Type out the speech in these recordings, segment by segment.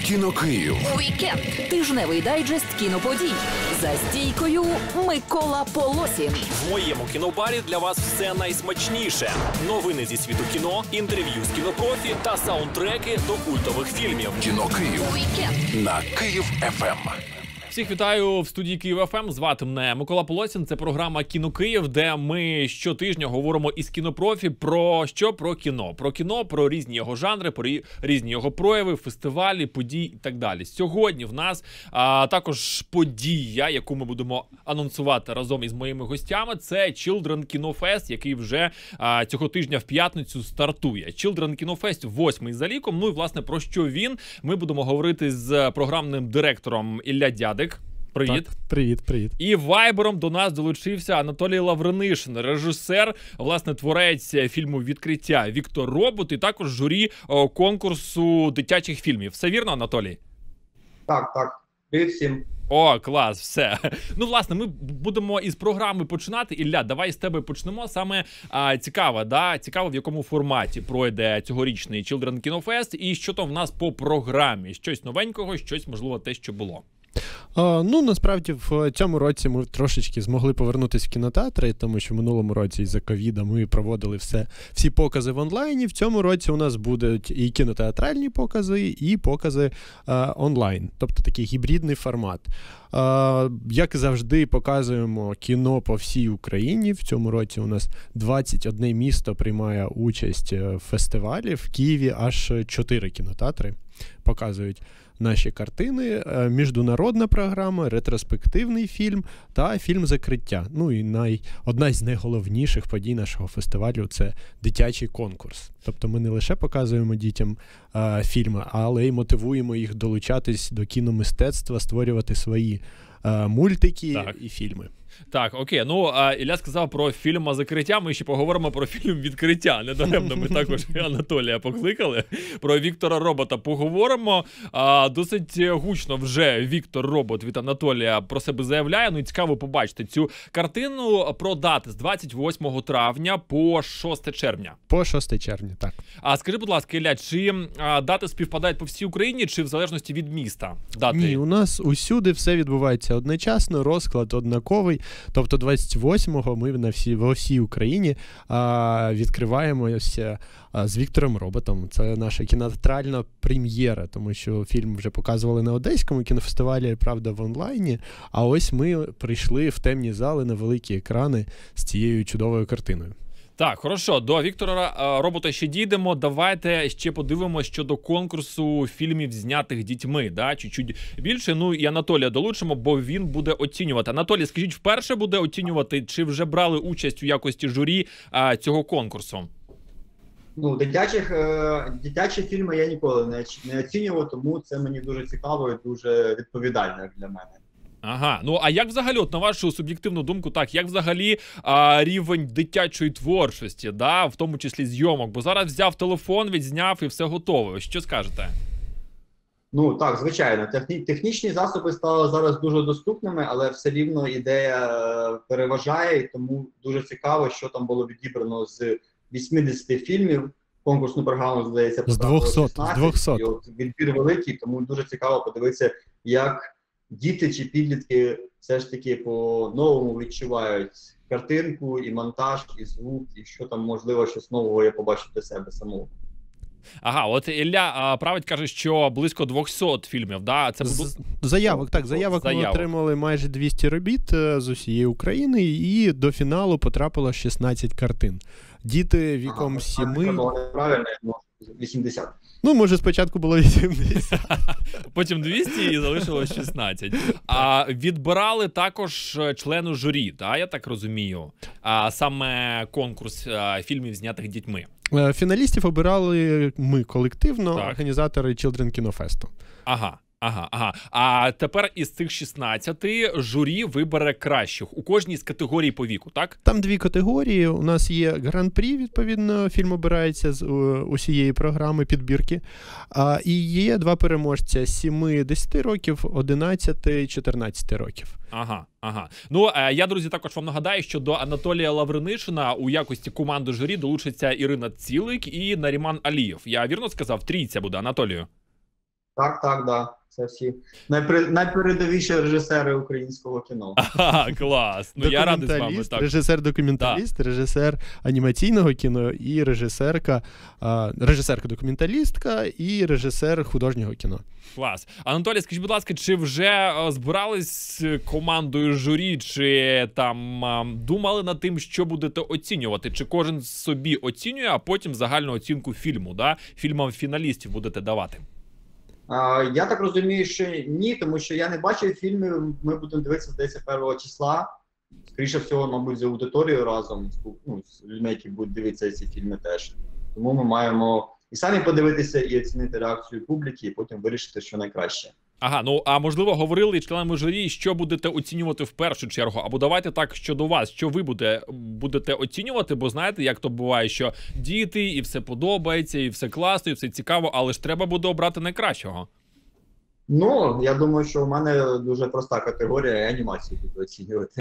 Кіно Київ. Вікенд. Тижневий дайджест кіноподій. За стійкою Микола Полосін. В моєму кінобарі для вас все найсмачніше. Новини зі світу кіно, інтерв'ю з кінопрофі та саундтреки до культових фільмів. Кіно Київ. Вікенд. На Київ ФМ. Всіх вітаю в студії Київ ФМ. Звати мене Микола Полосін. Це програма Кіно Київ, де ми щотижня говоримо із кінопрофі про що? Про кіно. Про кіно, про різні його жанри, про різні його прояви, фестивалі, події і так далі. Сьогодні в нас також подія, яку ми будемо анонсувати разом із моїми гостями. Це Children Kino Fest, який вже цього тижня в п'ятницю стартує. Children Kino Fest 8-й за ліком. Ну і, власне, про що він? Ми будемо говорити з програмним директором Ілля Дядик. Привіт. Так, привіт. І вайбером до нас долучився Анатолій Лавринишин, режисер, власне, творець фільму «Відкриття» Віктор Робот і також журі конкурсу дитячих фільмів. Все вірно, Анатолій? Так. Привіт всім. О, клас, все. Ну, власне, ми будемо із програми починати. Ілля, давай з тебе почнемо. Саме цікаво, в якому форматі пройде цьогорічний Children Kino Fest і що там в нас по програмі. Щось новенького, щось, можливо, те, що було. Ну, насправді, в цьому році ми трошечки змогли повернутися в кінотеатри, тому що в минулому році із-за ковіда ми проводили всі покази в онлайні. В цьому році у нас будуть і кінотеатральні покази, і покази онлайн, тобто такий гібридний формат. Як завжди, показуємо кіно по всій Україні. В цьому році у нас 21 місто приймає участь в фестивалі. В Києві аж 4 кінотеатри показують наші картини, міжнародна програма, ретроспективний фільм та фільм «Закриття». Ну і одна з найголовніших подій нашого фестивалю – це дитячий конкурс. Тобто ми не лише показуємо дітям фільми, але й мотивуємо їх долучатись до кіномистецтва, створювати свої мультики і фільми. Так, окей. Ну, Ілля сказав про фільм «Закриття», ми ще поговоримо про фільм «Відкриття». Недаремно ми також Анатолія покликали. Про Віктора Робота поговоримо. Досить гучно вже Віктор Робот від Анатолія про себе заявляє. Ну і цікаво побачити цю картину про дати з 28 травня по 6 червня. По 6 червня, так. Скажи, будь ласка, Ілля, чи дати співпадають по всій Україні, чи в залежності від міста дати? Ні, у нас усюди все відбувається одночасно, розклад однаковий. Тобто 28-го ми во всій Україні відкриваємося з Віктором Роботом. Це наша кінотеатральна прем'єра, тому що фільм вже показували на Одеському кінофестивалі, правда, в онлайні. А ось ми прийшли в темні зали на великі екрани з цією чудовою картиною. Так, хорошо, до Віктора Робота ще дійдемо. Давайте ще подивимося щодо конкурсу фільмів, знятих дітьми, чуть-чуть більше. Ну і Анатолія долучимо, бо він буде оцінювати. Анатолій, скажіть, вперше буде оцінювати, чи вже брали участь у якості журі цього конкурсу? Ну, дитячі фільми я ніколи не оцінював, тому це мені дуже цікаво і дуже відповідально для мене. Ага, ну а як взагалі, от на вашу суб'єктивну думку, як взагалі рівень дитячої творчості, в тому числі зйомок? Бо зараз взяв телефон, відзняв і все готове. Що скажете? Ну, так, звичайно. Технічні засоби стали зараз дуже доступними, але все рівно ідея переважає, і тому дуже цікаво, що там було відібрано з 80 фільмів. Конкурсну програму, здається, з 200. І от відбір великий, тому дуже цікаво подивитися, як діти чи підлітки все ж таки по-новому відчувають картинку, і монтаж, і звук, і що там, можливо, щось нового я побачу для себе самого. Ага, от Ілля править, каже, що близько 200 фільмів, Це заявок ми отримали майже 200 робіт з усієї України, і до фіналу потрапило 16 картин. Діти віком 7... Правильно, 80. Ну, може, спочатку було 80. Потім 200 і залишилось 16. А відбирали також члени журі, я так розумію, саме конкурс фільмів, знятих дітьми. Фіналістів обирали ми колективно, організатори Children Kino Fest. Ага. А тепер із цих 16 журі вибере кращих у кожній з категорій по віку, так? Там 2 категорії. У нас є гран-прі, відповідно, фільм обирається з усієї програми підбірки. І є 2 переможця – 7-10 років, 11-14 років. Ага. Ну, я, друзі, також вам нагадаю, що до Анатолія Лавринишина у якості команди журі долучиться Ірина Цілик і Наріман Алієв. Я вірно сказав? Трійця буде, Анатолію? Так, да. Це всі найпередовіші режисери українського кіно. Ага, клас. Ну я радий з вами. Так. Режисер-документаліст, режисер анімаційного кіно і режисерка-документалістка і режисер художнього кіно. Клас. Анатолій, скажіть, будь ласка, чи вже збирались командою журі, чи там думали над тим, що будете оцінювати? Чи кожен собі оцінює, а потім загальну оцінку фільму, да? Фільмам фіналістів будете давати? Я так розумію, що ні, тому що я не бачив фільми, ми будемо дивитися, здається, 1 числа. Скоріше всього, мабуть, з аудиторією разом, з людьми, які будуть дивитися ці фільми теж. Тому ми маємо і самі подивитися, і оцінити реакцію публіки, і потім вирішити, що найкраще. Ага, ну а можливо говорили членами журі, що будете оцінювати в першу чергу, або давайте так щодо вас, що ви будете оцінювати, бо знаєте, як то буває, що діти, і все подобається, і все класно, і все цікаво, але ж треба буде обрати найкращого. Ну, я думаю, що в мене дуже проста категорія, я анімацію буду оцінювати.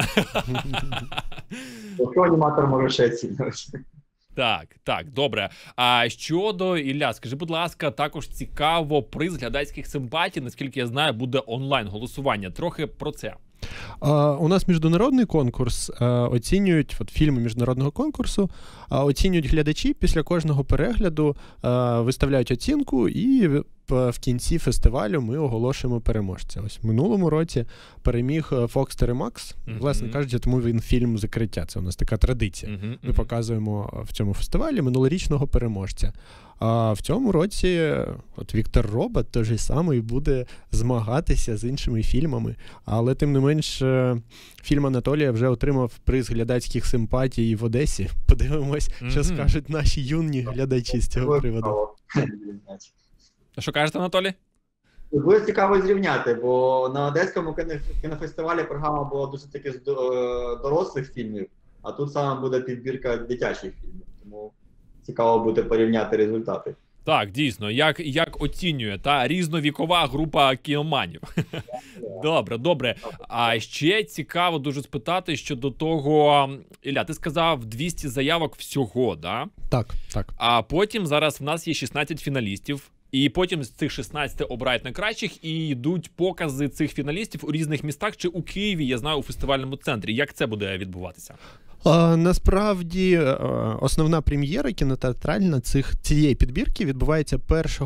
Хто аніматор може ще оцінювати? Так, добре. А щодо, Ілля, скажи, будь ласка, також цікаво, приз глядацьких симпатій, наскільки я знаю, буде онлайн-голосування. Трохи про це. У нас міжнародний конкурс, оцінюють фільми міжнародного конкурсу, оцінюють глядачі, після кожного перегляду виставляють оцінку і в кінці фестивалю ми оголошуємо переможця. Ось в минулому році переміг Фокстер і Макс, власне кажучи, тому він фільм «Закриття». Це у нас така традиція. Ми показуємо в цьому фестивалі минулорічного переможця. А в цьому році Віктор Робот той же самий буде змагатися з іншими фільмами. Але тим не менш, фільм Анатолія вже отримав приз глядацьких симпатій в Одесі. Подивимось, що скажуть наші юні глядачі з цього приводу. Що кажете, Анатолій? Буде цікаво зрівняти, бо на Одеському кінофестивалі програма була досить таки з дорослих фільмів, а тут саме буде підбірка дитячих фільмів. Тому цікаво буде порівняти результати. Так, дійсно, як оцінює та різновікова група кіноманів. Добре. А ще цікаво дуже спитати щодо того, Ілля, ти сказав 200 заявок всього, да? Так. А потім зараз в нас є 16 фіналістів. І потім з цих 16 обирають найкращих і йдуть покази цих фіналістів у різних містах чи у Києві, я знаю, у фестивальному центрі. Як це буде відбуватися? Насправді, основна прем'єра кінотеатральна цієї підбірки відбувається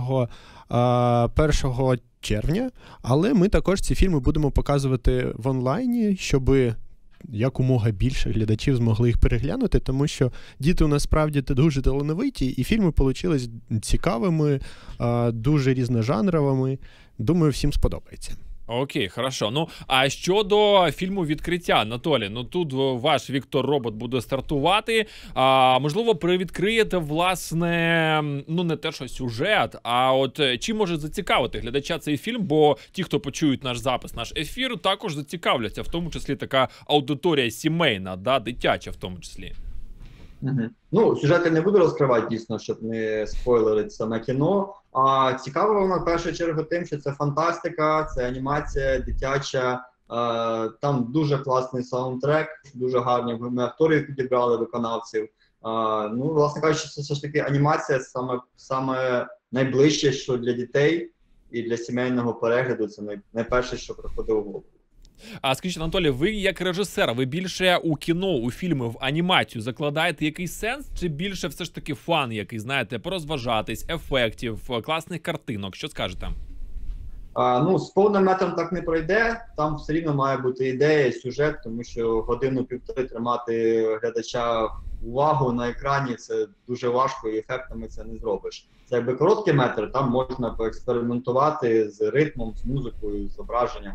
1 червня, але ми також ці фільми будемо показувати в онлайні, щоб якомога більше глядачів змогли їх переглянути, тому що діти у нас справді дуже талановиті, і фільми вийшли цікавими, дуже різножанровими. Думаю, всім сподобається. Окей, хорошо. Ну, а щодо фільму «Відкриття», Анатолій, ну тут ваш Віктор Робот буде стартувати. Можливо, привідкриєте, власне, ну не те, що сюжет, а от чим може зацікавити глядача цей фільм, бо ті, хто почують наш запис, наш ефір, також зацікавляться, в тому числі така аудиторія сімейна, да, дитяча в тому числі. Ну, сюжети не буду розкривати, дійсно, щоб не спойлерити саме кіно. А цікаво воно, в першу чергу, тим, що це фантастика, це анімація дитяча, там дуже класний саундтрек, дуже гарні ми акторів підібрали, виконавців. Ну, власне кажучи, це все ж таки анімація саме найближче, що для дітей і для сімейного перегляду, це найперше, що приходить у голову. А скажіть, Анатолій, ви як режисер, ви більше у кіно, у фільми, в анімацію закладаєте якийсь сенс, чи більше все ж таки фан який, знаєте, порозважатись, ефектів, класних картинок? Що скажете? Ну, з повним метром так не пройде, там все рівно має бути ідея, сюжет, тому що годину-півтори тримати глядача увагу на екрані, це дуже важко і ефектами це не зробиш. Це якби короткий метр, там можна поекспериментувати з ритмом, з музикою, з зображенням.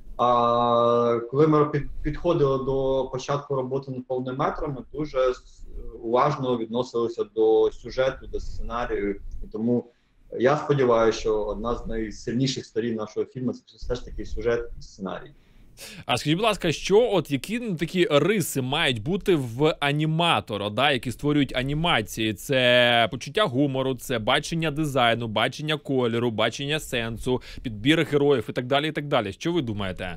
А коли ми підходили до початку роботи над повним метром, ми дуже уважно відносилися до сюжету, до сценарію. І тому я сподіваюся, що одна з найсильніших сторін нашого фільму – це все ж таки сюжет і сценарій. А скажіть, будь ласка, які такі риси мають бути в аніматора, да, які створюють анімації? Це почуття гумору, це бачення дизайну, бачення кольору, бачення сенсу, підбір героїв і так далі, і так далі. Що ви думаєте?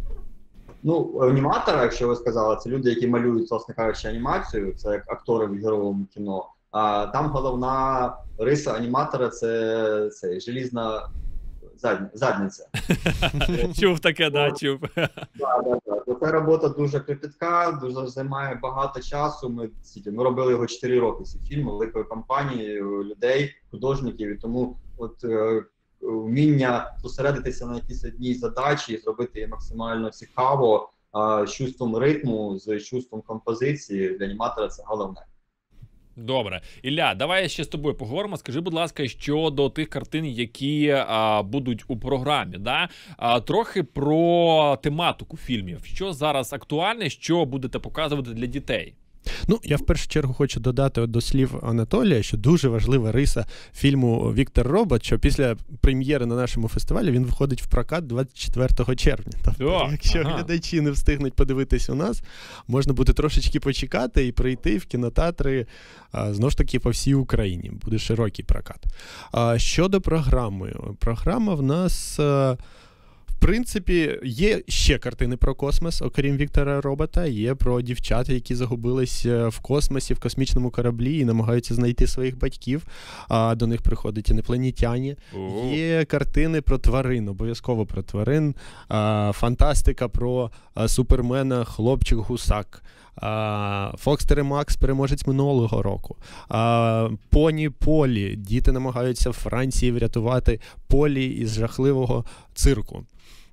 Ну, аніматори, якщо ви сказали, це люди, які малюють, власне кажучи, анімацію, це як актори в ігровому кіно. А там головна риса аніматора – це задниця. Чув таке, да, чув. Ця робота дуже кропітка, дуже займає багато часу. Ми робили його 4 роки, цей фільм, великою компанією людей, художників, і тому вміння зосередитися на якійсь одній задачі і зробити її максимально цікаво, з чувством ритму, з чувством композиції, для аніматора це головне. Добре. Ілля, давай ще з тобою поговоримо. Скажи, будь ласка, щодо тих картин, які будуть у програмі. Да? Трохи про тематику фільмів. Що зараз актуальне, що будете показувати для дітей? Ну, я в першу чергу хочу додати до слів Анатолія, що дуже важлива риса фільму «Віктор Робот», що після прем'єри на нашому фестивалі він виходить в прокат 24 червня. Тобто, якщо глядачі не встигнуть подивитись у нас, можна буде трошечки почекати і прийти в кінотеатри, знову ж таки, по всій Україні. Буде широкий прокат. Щодо програми. Програма в нас... В принципі, є ще картини про космос, окрім Віктора Робота. Є про дівчат, які загубились в космосі, в космічному кораблі і намагаються знайти своїх батьків. До них приходять інопланетяни. Є картини про тварин, обов'язково про тварин. Фантастика про Супермена, хлопчик-гусак. Фокстер і Макс, переможець минулого року. Поні Полі. Діти намагаються в Франції врятувати Полі із жахливого цирку.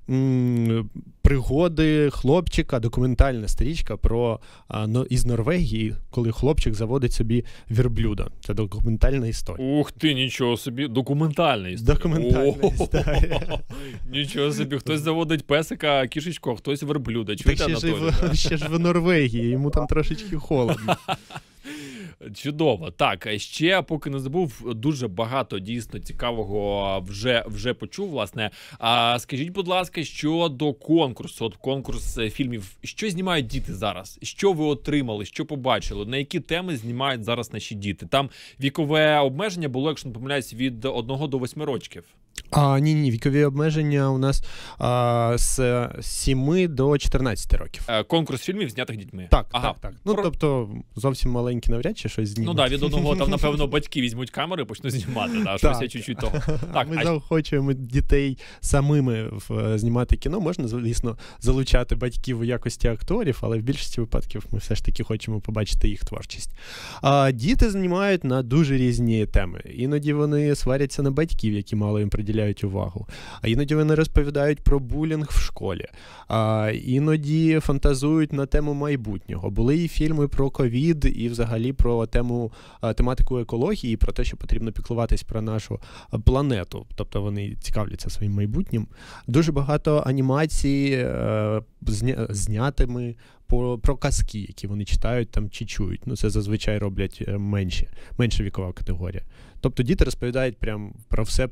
Пригоди хлопчика, документальна стрічка про із Норвегії, коли хлопчик заводить собі вірблюда. Це документальна історія. Ух ти, нічого собі, документальна історія. Документальна історія. Нічого собі, хтось заводить песика, кішечку, а хтось верблюда. Чуєте, Анатолій? Ще ж в Норвегії, йому там трошечки холодно. Чудово. Так, ще, поки не забув, дуже багато дійсно цікавого вже почув, власне. Скажіть, будь ласка, щодо конкурсу, от конкурс фільмів, що знімають діти зараз? Що ви отримали, що побачили? На які теми знімають зараз наші діти? Там вікове обмеження було, якщо не помиляюсь, від 1 до 8 років. Ні, вікові обмеження у нас з 7 до 14 років. Конкурс фільмів, знятих дітьми? Так. Ну, тобто, зовсім маленькі навряд чи щось знімуть. Ну так, від одного, там, напевно, батьки візьмуть камери і почнуть знімати, да, щось я чуть-чуть того. Так, ми заохочуємо дітей самими знімати кіно. Можна, звісно, залучати батьків у якості акторів, але в більшості випадків ми все ж таки хочемо побачити їх творчість. Діти знімають на дуже різні теми. Іноді вони сваряться на батьків, які мало їм приділяють увагу. А іноді вони розповідають про булінг в школі. Іноді фантазують на тему майбутнього. Були і фільми про ковід, і взагалі про тематику екології, про те, що потрібно піклуватись про нашу планету. Тобто вони цікавляться своїм майбутнім. Дуже багато анімацій знятими про казки, які вони читають там чи чують. Ну, це зазвичай роблять менша вікова категорія. Тобто діти розповідають прям про все.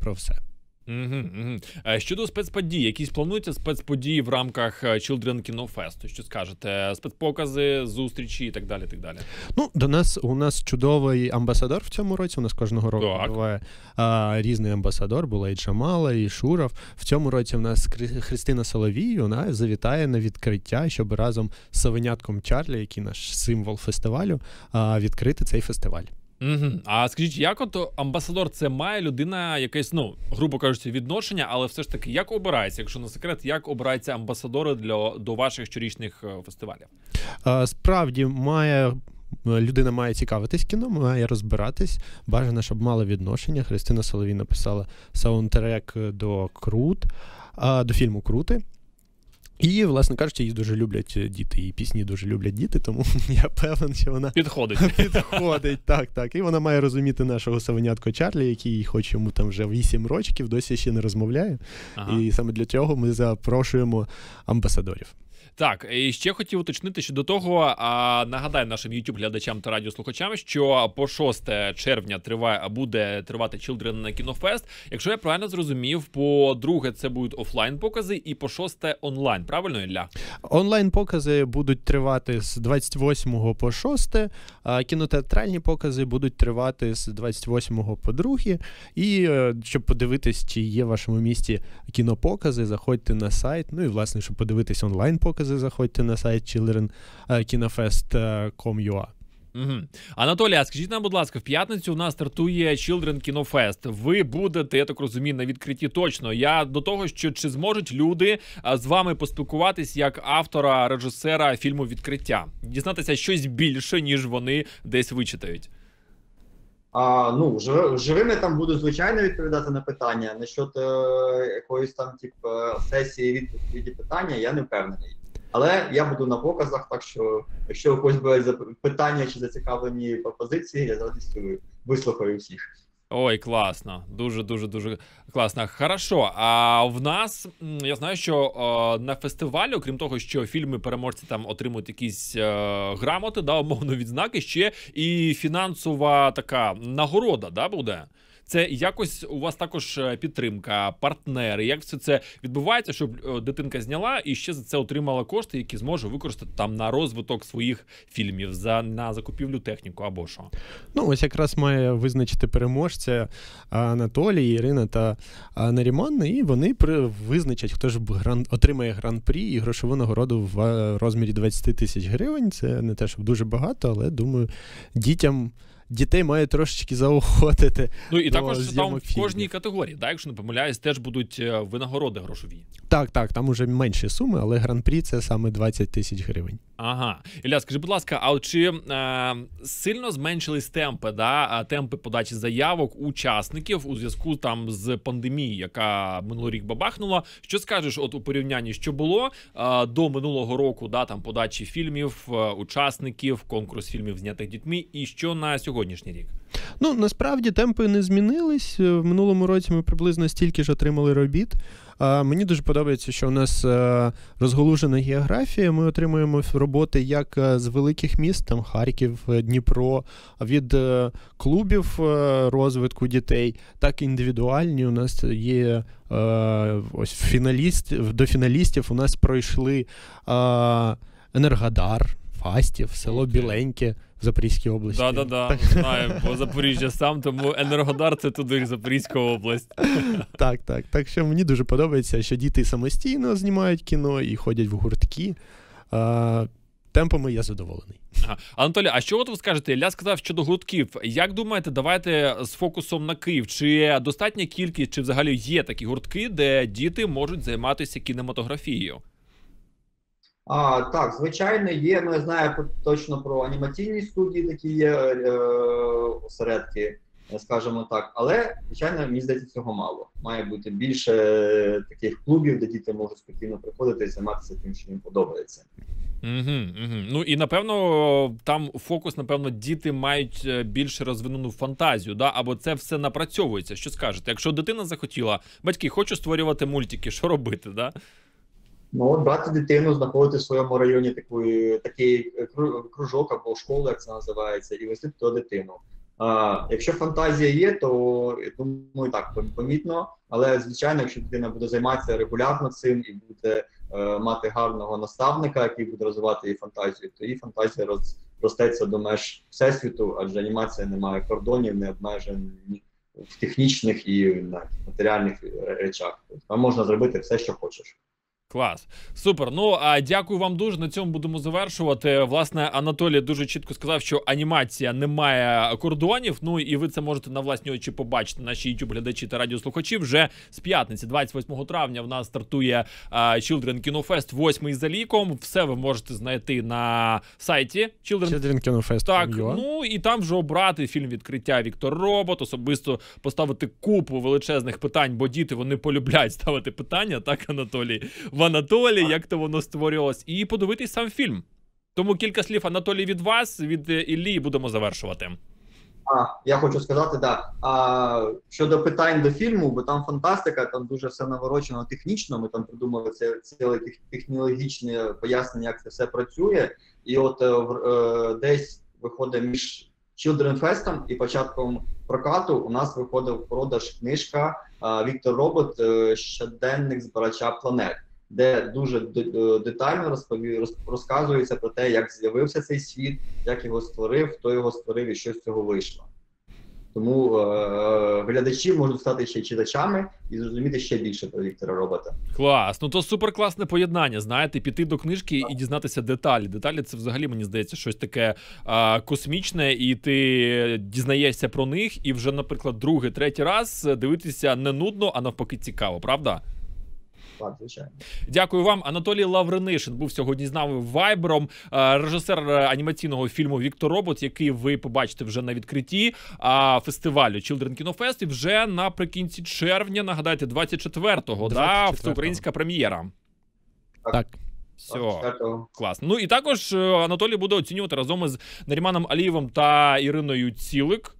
Щодо спецподій, якісь плануються спецподії в рамках Children Kino Fest? Що скажете? Спецпокази, зустрічі і так далі, так далі? Ну, у нас чудовий амбасадор в цьому році. У нас кожного року буває різний амбасадор. Була і Джамала, і Шуров. В цьому році у нас Христина Соловій, вона завітає на відкриття, щоб разом з совенятком Чарлі, який наш символ фестивалю, відкрити цей фестиваль. А скажіть, як от амбасадор, це має людина якесь, грубо кажучи, відношення, але все ж таки, як обирається, якщо не секрет, як обираються амбасадори до ваших щорічних фестивалів? Справді, людина має цікавитись кіно, має розбиратись, бажано, щоб мала відношення. Христина Соловій написала саундтрек до фільму «Крути». І, власне кажучи, її дуже люблять діти, і пісні дуже люблять діти, тому я певен, що вона підходить. Так. І вона має розуміти нашого совенятко Чарлі, який хоч йому там вже 8 років, досі ще не розмовляє. І саме для цього ми запрошуємо амбасадорів. Так, і ще хотів уточнити щодо того, нагадаю нашим YouTube-глядачам та радіослухачам, що по 6 червня буде тривати Children Kino Fest. Якщо я правильно зрозумів, по 2 це будуть офлайн-покази і по 6 онлайн. Правильно, Ілля? Онлайн-покази будуть тривати з 28 по 6, а кінотеатральні покази будуть тривати з 28 по 2. І щоб подивитись, чи є в вашому місті кінопокази, заходьте на сайт. Ну і, власне, щоб подивитись онлайн-покази, заходьте на сайт childrenkinofest.com.ua. Угу. Анатолій, а скажіть нам, будь ласка, в п'ятницю у нас стартує Children Kino Fest. Ви будете, я так розумію, на відкритті точно. Я до того, що чи зможуть люди з вами поспілкуватись як автора, режисера фільму «Відкриття»? Дізнатися щось більше, ніж вони десь вичитають? Ну, живими там буду, звичайно, відповідати на питання. Насчет якоїсь там, сесії відповіді питання, я не впевнений. Але я буду на показах, так що, якщо у когось будуть питання чи зацікавлені пропозиції, я з радістю вислухаю всіх. Ой, класно. Дуже класно. Хорошо. А в нас, я знаю, що на фестивалі, окрім того, що фільми-переможці там отримують якісь грамоти, да, умовно відзнаки, ще і фінансова така нагорода, да, буде? Це якось у вас також підтримка, партнери? Як все це відбувається, щоб дитинка зняла і ще за це отримала кошти, які зможе використати там на розвиток своїх фільмів, на закупівлю техніку або що? Ну, ось якраз має визначити переможця Анатолій, Ірина та Наріман, і вони визначать, хто ж отримає гран-прі і грошову нагороду в розмірі 20 тисяч гривень. Це не те, щоб дуже багато, але, думаю, дітей має трошечки заохотити. Ну і також там в кожній категорії, да, якщо не помиляюсь, теж будуть винагороди грошові. Так, там уже менші суми, але гран-прі це саме 20 тисяч гривень. Ага. Ілля, скажи, будь ласка, а чи сильно зменшились темпи подачі заявок учасників у зв'язку там з пандемією, яка минулий рік бабахнула? Що скажеш от у порівнянні, що було до минулого року, да, там подачі фільмів, учасників, конкурс фільмів, знятих дітьми, і що на сьогоднішній рік? Ну, насправді темпи не змінились. В минулому році ми приблизно стільки ж отримали робіт. Мені дуже подобається, що у нас розголужена географія. Ми отримуємо роботи як з великих міст, там Харків, Дніпро, від клубів розвитку дітей, так і індивідуальні. У нас є ось до фіналістів у нас пройшли Енергодар, Фастів, село Біленьке в Запорізькій області. Да, знаю, бо Запоріжжя сам, тому Енергодар – це туди, Запорізька область. Так. Так що мені дуже подобається, що діти самостійно знімають кіно і ходять в гуртки. Темпами я задоволений. Ага. Анатолій, а що от ви скажете? Ілля сказав щодо гуртків. Як думаєте, давайте з фокусом на Київ. Чи достатня кількість, чи взагалі є такі гуртки, де діти можуть займатися кінематографією? Так, звичайно, є. Ну, я знаю точно про анімаційні студії, такі є осередки, скажімо так. Але, звичайно, мені здається, цього мало. Має бути більше таких клубів, де діти можуть спокійно приходити і займатися тим, що їм подобається. Ну і, напевно, там фокус, напевно, діти мають більш розвинену фантазію, да? Або це все напрацьовується. Що скажете? Якщо дитина захотіла, батьки, хочу створювати мультики, що робити, да? Ну, брати дитину, знаходити в своєму районі такий кружок або школу, як це називається, і вести туди дитину. Якщо фантазія є, то, я думаю, так, помітно. Але, звичайно, якщо дитина буде займатися регулярно цим і буде мати гарного наставника, який буде розвивати її фантазію, то її фантазія розростеться до меж всесвіту, адже анімація не має кордонів, не обмежень в технічних і матеріальних речах. Там можна зробити все, що хочеш. Клас. Супер. Ну, дякую вам дуже. На цьому будемо завершувати. Власне, Анатолій дуже чітко сказав, що анімація не має кордонів. Ну, і ви це можете на власні очі побачити, наші YouTube-глядачі та радіослухачі. Вже з п'ятниці, 28 травня, в нас стартує Children Kino Fest, 8-й за ліком. Все ви можете знайти на сайті Children Kino Fest. Так, ну, і там вже обрати фільм «Відкриття» Віктор Робот, особисто поставити купу величезних питань, бо діти, вони полюбляють ставити питання, так, Анатолій? В Анатолій, як то воно створювалось, і подивитись сам фільм. Тому кілька слів, Анатолій, від вас, від Іллі, і будемо завершувати. Я хочу сказати, щодо питань до фільму, бо там фантастика, там дуже все наворочено технічно, ми там придумали ціле технологічне пояснення, як це все працює, і от десь виходить між Children Fest'ом і початком прокату у нас виходить в продаж книжка «Віктор Робот. Щоденник збирача планет», де дуже детально розказується про те, як з'явився цей світ, як його створив, хто його створив і що з цього вийшло. Тому глядачі можуть стати ще читачами і зрозуміти ще більше про Віктора Робота. Клас. Ну то суперкласне поєднання, знаєте, піти до книжки і дізнатися деталі. Деталі — це взагалі, мені здається, щось таке космічне, і ти дізнаєшся про них, і вже, наприклад, другий, третій раз дивитися не нудно, а навпаки цікаво, правда? Так, звичайно. Дякую вам. Анатолій Лавринишин був сьогодні з нами вайбером, режисер анімаційного фільму «Віктор Робот», який ви побачите вже на відкритті фестивалю Children Kino Fest, і вже наприкінці червня, нагадайте, 24-го, да, всеукраїнська прем'єра. Так. Все, класно. Ну і також Анатолій буде оцінювати разом із Наріманом Алієвим та Іриною Цілик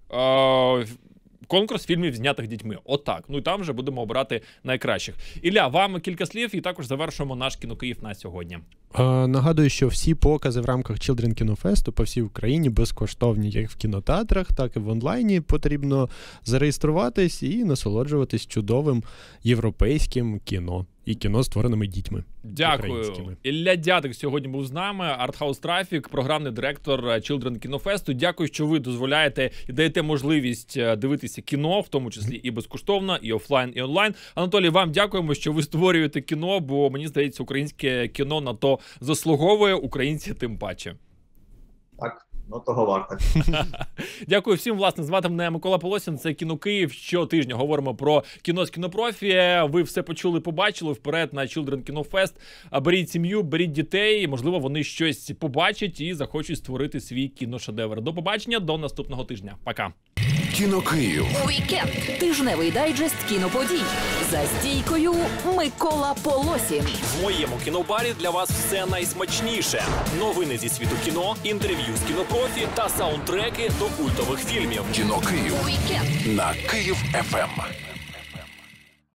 конкурс фільмів, знятих дітьми. Отак. Ну і там вже будемо обирати найкращих. Ілля, вам кілька слів і також завершуємо наш Кіно Київ на сьогодні. Нагадую, що всі покази в рамках Children Kino Fest по всій Україні безкоштовні, як в кінотеатрах, так і в онлайні. Потрібно зареєструватись і насолоджуватись чудовим європейським кіно. І кіно, створеними дітьми. Дякую. Ілля Дядик сьогодні був з нами, Артхаус Трафік, програмний директор Children Kino Fest. Дякую, що ви дозволяєте і даєте можливість дивитися кіно, в тому числі і безкоштовно, і офлайн, і онлайн. Анатолій, вам дякуємо, що ви створюєте кіно, бо, мені здається, українське кіно на то заслуговує, українці тим паче. Так. Ну, того варто. Дякую всім. Власне, звати мене Микола Полосін. Це Кіно Київ. Щотижня говоримо про кіно з Кінопрофі. Ви все почули, побачили. Вперед на Children Kino Fest. Беріть сім'ю, беріть дітей. Можливо, вони щось побачать і захочуть створити свій кіношедевр. До побачення, до наступного тижня. Пока. Кіно Київ. Уікенд. Тижневий дайджест кіноподій. За стійкою Микола Полосін. В моєму кінобарі для вас все найсмачніше. Новини зі світу кіно, інтерв'ю з кінопрофі та саундтреки до культових фільмів. Кіно Київ Уікенд. на Київ ФМ.